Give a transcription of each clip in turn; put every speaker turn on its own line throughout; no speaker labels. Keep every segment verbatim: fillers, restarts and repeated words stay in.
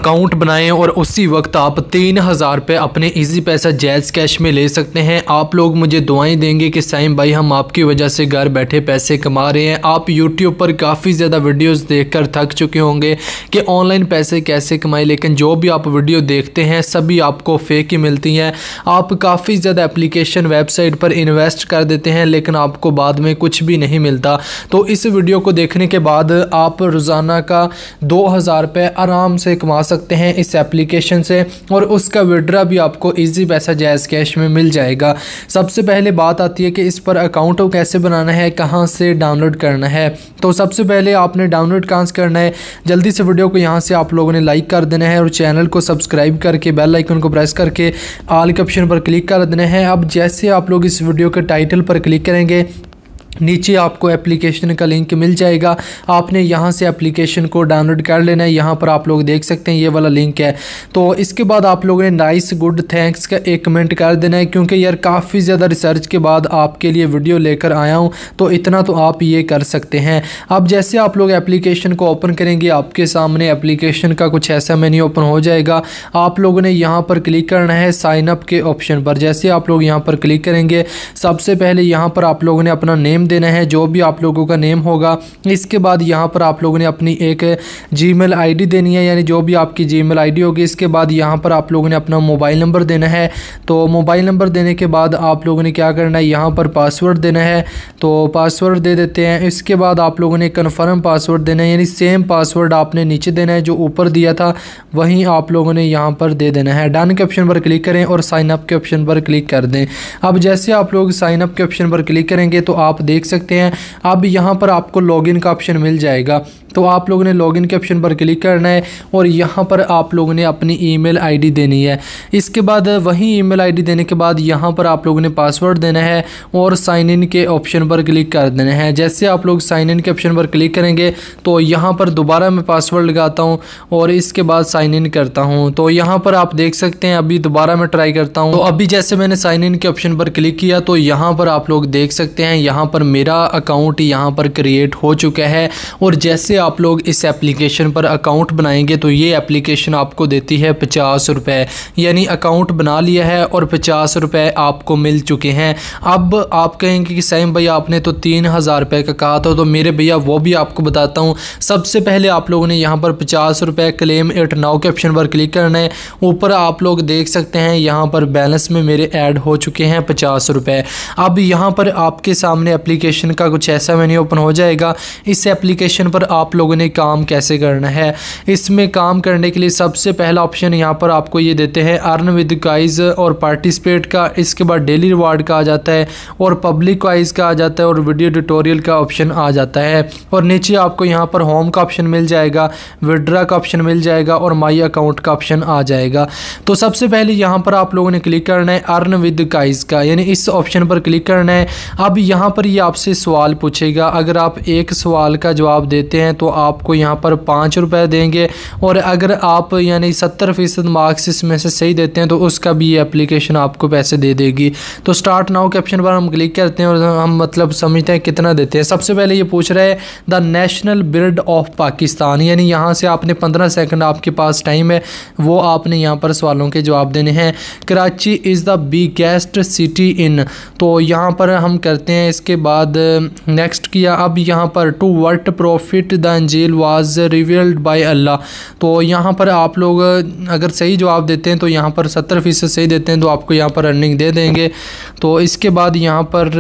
Account बनाएं और उसी वक्त आप तीन हज़ार रुपये अपने इजी पैसा जैज़ कैश में ले सकते हैं। आप लोग मुझे दुआएं देंगे कि साइम भाई हम आपकी वजह से घर बैठे पैसे कमा रहे हैं। आप यूट्यूब पर काफ़ी ज़्यादा वीडियोस देखकर थक चुके होंगे कि ऑनलाइन पैसे कैसे कमाएं, लेकिन जो भी आप वीडियो देखते हैं सभी आपको फेक ही मिलती हैं। आप काफ़ी ज़्यादा एप्लीकेशन वेबसाइट पर इन्वेस्ट कर देते हैं लेकिन आपको बाद में कुछ भी नहीं मिलता। तो इस वीडियो को देखने के बाद आप रोज़ाना का दो हज़ार रुपये आराम से कमा सकते हैं इस एप्लीकेशन से, और उसका विड्रा भी आपको इजी पैसा जैज़ कैश में मिल जाएगा। सबसे पहले बात आती है कि इस पर अकाउंट कैसे बनाना है, कहां से डाउनलोड करना है। तो सबसे पहले आपने डाउनलोड कहां से करना है, जल्दी से वीडियो को यहां से आप लोगों ने लाइक कर देना है और चैनल को सब्सक्राइब करके बेल आइकन को प्रेस करके ऑल के ऑप्शन पर क्लिक कर देना है। अब जैसे आप लोग इस वीडियो के टाइटल पर क्लिक करेंगे नीचे आपको एप्लीकेशन का लिंक मिल जाएगा। आपने यहाँ से एप्लीकेशन को डाउनलोड कर लेना है। यहाँ पर आप लोग देख सकते हैं ये वाला लिंक है। तो इसके बाद आप लोगों ने नाइस गुड थैंक्स का एक कमेंट कर देना है, क्योंकि यार काफ़ी ज़्यादा रिसर्च के बाद आपके लिए वीडियो लेकर आया हूँ, तो इतना तो आप ये कर सकते हैं। अब जैसे आप लोग एप्लीकेशन को ओपन करेंगे आपके सामने एप्लीकेशन का कुछ ऐसा मेन्यू ओपन हो जाएगा। आप लोगों ने यहाँ पर क्लिक करना है साइन अप के ऑप्शन पर। जैसे आप लोग यहाँ पर क्लिक करेंगे सबसे पहले यहाँ पर आप लोगों ने अपना नेम देना है, जो भी आप लोगों का नेम होगा। इसके बाद यहाँ पर आप लोगों ने अपनी एक जीमेल आईडी देनी है, यानी जो भी आपकी जीमेल आईडी होगी। इसके बाद यहाँ पर आप लोगों ने अपना मोबाइल नंबर देना है। तो मोबाइल नंबर देने के बाद आप लोगों ने क्या करना है, यहाँ पर पासवर्ड देना है। तो पासवर्ड दे देते हैं। इसके बाद आप लोगों ने कन्फर्म पासवर्ड देना है, यानी सेम पासवर्ड आपने नीचे देना है जो ऊपर दिया था, वहीं आप लोगों ने यहाँ पर दे देना है। डन के ऑप्शन पर क्लिक करें और साइन अप के ऑप्शन पर क्लिक कर दें। अब जैसे आप लोग साइन अप के ऑप्शन पर क्लिक करेंगे तो आप देख सकते हैं अब यहाँ पर आपको लॉगिन का ऑप्शन मिल जाएगा। तो आप लोगों ने लॉगिन के ऑप्शन पर क्लिक करना है और यहाँ पर आप लोगों ने अपनी ईमेल आईडी देनी है। इसके बाद वही ईमेल आईडी देने के बाद यहाँ पर आप लोगों ने पासवर्ड देना है और साइन इन के ऑप्शन पर क्लिक कर देना है। जैसे आप लोग साइन इन के ऑप्शन पर क्लिक करेंगे तो यहाँ पर दोबारा मैं पासवर्ड लगाता हूँ और इसके बाद साइन इन करता हूँ। तो यहाँ पर आप देख सकते हैं अभी दोबारा मैं ट्राई करता हूँ। तो अभी जैसे मैंने साइन इन के ऑप्शन पर क्लिक किया तो यहाँ पर आप लोग देख सकते हैं यहाँ पर मेरा अकाउंट यहाँ पर क्रिएट हो चुका है। और जैसे आप लोग इस एप्लीकेशन पर अकाउंट बनाएंगे तो ये एप्लीकेशन आपको देती है पचास रुपये, यानी अकाउंट बना लिया है और पचास रुपये आपको मिल चुके हैं। अब आप कहेंगे कि साइम भाई आपने तो तीन हज़ार रुपये का कहा था, तो मेरे भैया वो भी आपको बताता हूँ। सबसे पहले आप लोगों ने यहाँ पर पचास रुपये क्लेम इट नाउ के ऑप्शन पर क्लिक करना है। ऊपर आप लोग देख सकते हैं यहाँ पर बैलेंस में मेरे ऐड हो चुके हैं पचास रुपये। अब यहाँ पर आपके सामने एप्लीकेशन का कुछ ऐसा मेन्यू ओपन हो जाएगा। इस एप्लीकेशन पर आप लोगों ने काम कैसे करना है, इसमें काम करने के लिए सबसे पहला ऑप्शन यहाँ पर आपको ये देते हैं अर्न विद गाइज और पार्टिसिपेट का। इसके बाद डेली रिवार्ड का आ जाता है और पब्लिक वाइज का आ जाता है और वीडियो ट्यूटोरियल का ऑप्शन आ जाता है। और नीचे आपको यहाँ पर होम का ऑप्शन मिल जाएगा, विड्रा का ऑप्शन मिल जाएगा और माई अकाउंट का ऑप्शन आ जाएगा। तो सबसे पहले यहाँ पर आप लोगों ने क्लिक करना है अर्न विद गाइज का, यानी इस ऑप्शन पर क्लिक करना है। अब यहाँ पर ये आपसे सवाल पूछेगा, अगर आप एक सवाल का जवाब देते हैं तो आपको यहाँ पर पाँच रुपये देंगे, और अगर आप यानी सत्तर फीसद मार्क्स इसमें से सही देते हैं तो उसका भी ये एप्लीकेशन आपको पैसे दे देगी। तो स्टार्ट नाउ के ऑप्शन पर हम क्लिक करते हैं और हम मतलब समझते हैं कितना देते हैं। सबसे पहले ये पूछ रहा है the national bird of Pakistan, यानी यहाँ से आपने पंद्रह सेकंड आपके पास टाइम है, वो आपने यहाँ पर सवालों के जवाब देने हैं। Karachi is the biggest city in, तो यहाँ पर हम करते हैं। इसके बाद नेक्स्ट किया। अब यहाँ पर to what prophet the Injeel was revealed by Allah, तो यहाँ पर आप लोग अगर सही जवाब देते हैं तो यहाँ पर सत्तर फीसद सही देते हैं तो आपको यहाँ पर अर्निंग दे देंगे। तो इसके बाद यहाँ पर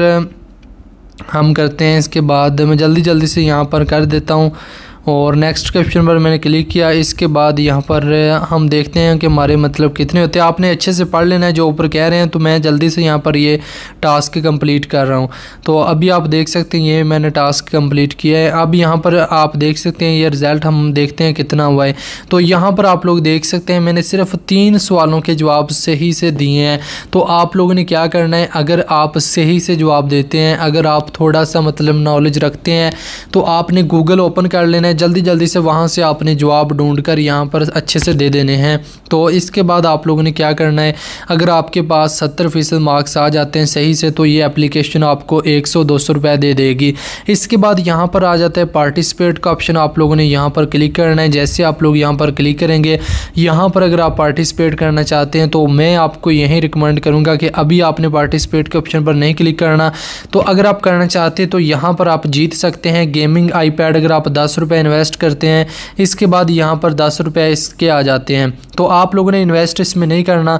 हम करते हैं। इसके बाद मैं जल्दी जल्दी से यहाँ पर कर देता हूँ और नेक्स्ट के ऑप्शन पर मैंने क्लिक किया। इसके बाद यहाँ पर हम देखते हैं कि हमारे मतलब कितने होते हैं। आपने अच्छे से पढ़ लेना है जो ऊपर कह रहे हैं, तो मैं जल्दी से यहाँ पर ये टास्क कंप्लीट कर रहा हूँ। तो अभी आप देख सकते हैं ये मैंने टास्क कंप्लीट किया है। अब यहाँ पर आप देख सकते हैं ये रिज़ल्ट हम देखते हैं कितना हुआ है। तो यहाँ पर आप लोग देख सकते हैं मैंने सिर्फ तीन सवालों के जवाब सही से दिए हैं। तो आप लोगों ने क्या करना है, अगर आप सही से जवाब देते हैं, अगर आप थोड़ा सा मतलब नॉलेज रखते हैं, तो आपने गूगल ओपन कर लेना है। जल्दी जल्दी से वहाँ से आपने जवाब ढूंढ कर यहाँ पर अच्छे से दे देने हैं। तो इसके बाद आप लोगों ने क्या करना है, अगर आपके पास सत्तर फीसद मार्क्स आ जाते हैं सही से तो ये एप्लीकेशन आपको एक सौ दो सौ रुपये दे देगी। इसके बाद यहाँ पर आ जाता है पार्टिसिपेट का ऑप्शन, आप लोगों ने यहाँ पर क्लिक करना है। जैसे आप लोग यहाँ पर क्लिक करेंगे, यहाँ पर अगर आप पार्टिसिपेट करना चाहते हैं तो मैं आपको यही रिकमेंड करूँगा कि अभी आपने पार्टिसिपेट के ऑप्शन पर नहीं क्लिक करना। तो अगर आप करना चाहते हैं तो यहाँ पर आप जीत सकते हैं गेमिंग आईपैड, अगर आप दस रुपये इन्वेस्ट करते हैं। इसके बाद यहाँ पर दस रुपये इसके आ जाते हैं। तो आप लोगों ने इन्वेस्ट इसमें नहीं करना,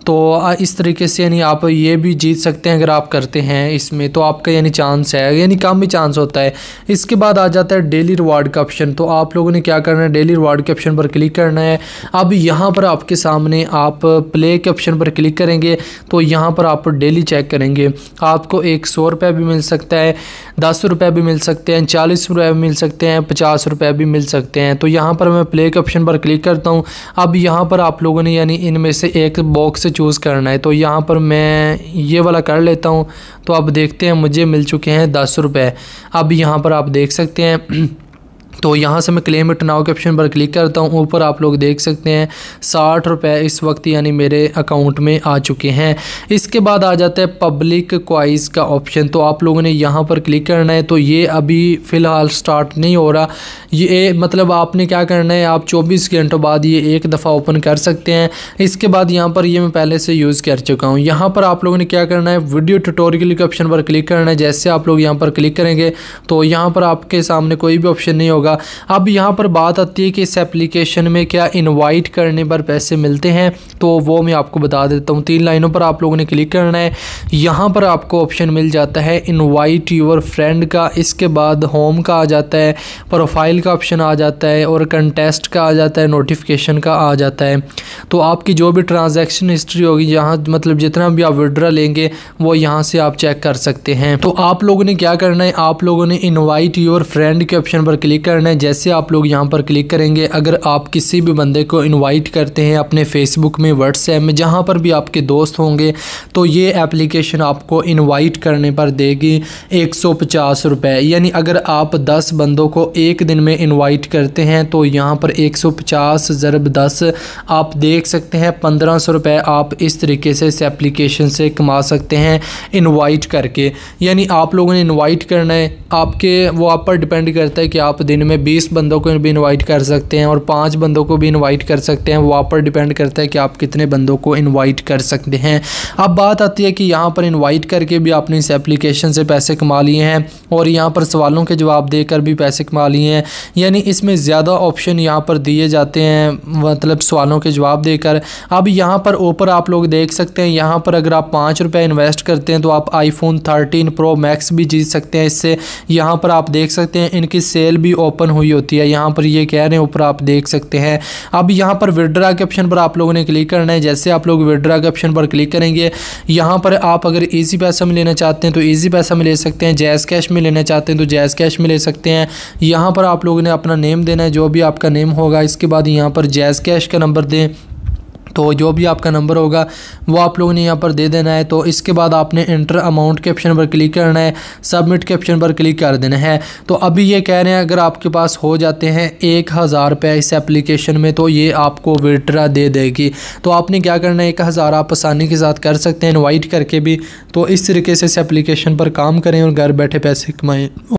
तो इस तरीके से यानी आप ये भी जीत सकते हैं अगर आप करते हैं इसमें, तो आपका यानी चांस है, यानी कम भी चांस होता है। इसके बाद आ जाता है डेली रिवार्ड का ऑप्शन। तो आप लोगों ने क्या करना है, डेली रिवार्ड के ऑप्शन पर क्लिक करना है। अब यहाँ पर आपके सामने आप प्ले के ऑप्शन पर क्लिक करेंगे तो यहाँ पर आप डेली चेक करेंगे, आपको एक सौ रुपये भी मिल सकता है, दस रुपये भी मिल सकते हैं, चालीस रुपये भी मिल सकते हैं, पचास रुपये भी मिल सकते हैं। तो यहाँ पर मैं प्ले के ऑप्शन पर क्लिक करता हूँ। अब यहाँ पर आप लोगों ने यानी इनमें से एक बॉक्स चूज़ करना है। तो यहाँ पर मैं ये वाला कर लेता हूँ। तो अब देखते हैं, मुझे मिल चुके हैं दस रुपये। अब यहाँ पर आप देख सकते हैं, तो यहाँ से मैं क्लेम इट नाउ के ऑप्शन पर क्लिक करता हूँ। ऊपर आप लोग देख सकते हैं साठ रुपये इस वक्त यानी मेरे अकाउंट में आ चुके हैं। इसके बाद आ जाता है पब्लिक क्वाइज का ऑप्शन। तो आप लोगों ने यहाँ पर क्लिक करना है। तो ये अभी फ़िलहाल स्टार्ट नहीं हो रहा, ये मतलब आपने क्या करना है, आप चौबीस घंटों बाद ये एक दफ़ा ओपन कर सकते हैं। इसके बाद यहाँ पर ये मैं पहले से यूज़ कर चुका हूँ। यहाँ पर आप लोगों ने क्या करना है, वीडियो ट्यूटोरियल के ऑप्शन पर क्लिक करना है। जैसे आप लोग यहाँ पर क्लिक करेंगे तो यहाँ पर आपके सामने कोई भी ऑप्शन नहीं होगा। अब यहाँ पर बात आती है कि इस एप्लीकेशन में क्या इनवाइट करने पर पैसे मिलते हैं, तो वो मैं आपको बता देता हूँ। तीन लाइनों पर आप लोगों ने क्लिक करना है। यहाँ पर आपको ऑप्शन मिल जाता है इनवाइट योर फ्रेंड का। इसके बाद होम का आ जाता है, प्रोफाइल का ऑप्शन आ जाता है, और कंटेस्ट का आ जाता है, नोटिफिकेशन का आ जाता है। तो आपकी जो भी ट्रांजैक्शन हिस्ट्री होगी, यहाँ मतलब जितना भी आप विड्रा लेंगे वो यहाँ से आप चेक कर सकते हैं। तो आप लोगों ने क्या करना है, आप लोगों ने इनवाइट योर फ्रेंड के ऑप्शन पर क्लिक करना है। जैसे आप लोग यहाँ पर क्लिक करेंगे, अगर आप किसी भी बंदे को इनवाइट करते हैं अपने फेसबुक में, व्हाट्सएप में, जहाँ पर भी आपके दोस्त होंगे, तो ये एप्लीकेशन आपको इनवाइट करने पर देगी एक सौ पचास रुपये। यानी अगर आप दस बंदों को एक दिन में इनवाइट करते हैं तो यहाँ पर एक सौ पचास ज़रब दस आप देख सकते हैं पंद्रह सौ रुपये आप इस तरीके से इस एप्लीकेशन से कमा सकते हैं इनवाइट करके। यानी आप लोगों ने इनवाइट करना है, आपके वो आप पर डिपेंड करता है कि आप दिन में बीस बंदों को भी इनवाइट कर सकते हैं और पाँच बंदों को भी इनवाइट कर सकते हैं। वो आप पर डिपेंड करता है कि आप कितने बंदों को इनवाइट कर सकते हैं। अब बात आती है कि यहाँ पर इनवाइट करके भी आपने इस एप्लीकेशन से पैसे कमा लिए हैं और यहाँ पर सवालों के जवाब देकर भी पैसे कमा लिए हैं। यानी इसमें ज़्यादा ऑप्शन यहाँ पर दिए जाते हैं, मतलब सवालों के जवाब देकर। अब यहाँ पर ऊपर आप लोग देख सकते हैं, यहाँ पर अगर आप पाँच रुपये इन्वेस्ट करते हैं तो आप आईफोन थर्टीन प्रो मैक्स भी जीत सकते हैं इससे। यहाँ पर आप देख सकते हैं इनकी सेल भी ओपन हुई होती है, यहाँ पर ये कह रहे हैं, ऊपर आप देख सकते हैं। अब यहाँ पर विड्रा के ऑप्शन पर आप लोगों ने क्लिक करना है। जैसे आप लोग विड्रा के ऑप्शन पर क्लिक करेंगे, यहाँ पर आप अगर इजी पैसा में लेना चाहते हैं तो इजी पैसा में ले सकते हैं, जैज़ कैश में लेना चाहते हैं तो जैज़ कैश में ले सकते हैं। यहाँ पर आप लोगों ने अपना नेम देना है, जो भी आपका नेम होगा। इसके बाद यहाँ पर जैज़ कैश का नंबर दें, तो जो भी आपका नंबर होगा वो आप लोगों ने यहाँ पर दे देना है। तो इसके बाद आपने इंटर अमाउंट के ऑप्शन पर क्लिक करना है, सबमिट के ऑप्शन पर क्लिक कर देना है। तो अभी ये कह रहे हैं अगर आपके पास हो जाते हैं एक हज़ार रुपये इस एप्लीकेशन में तो ये आपको विड्रा दे देगी। तो आपने क्या करना है, एक हज़ार आप आसानी के साथ कर सकते हैं इनवाइट करके भी। तो इस तरीके से इस एप्लीकेशन पर काम करें और घर बैठे पैसे कमाएँ।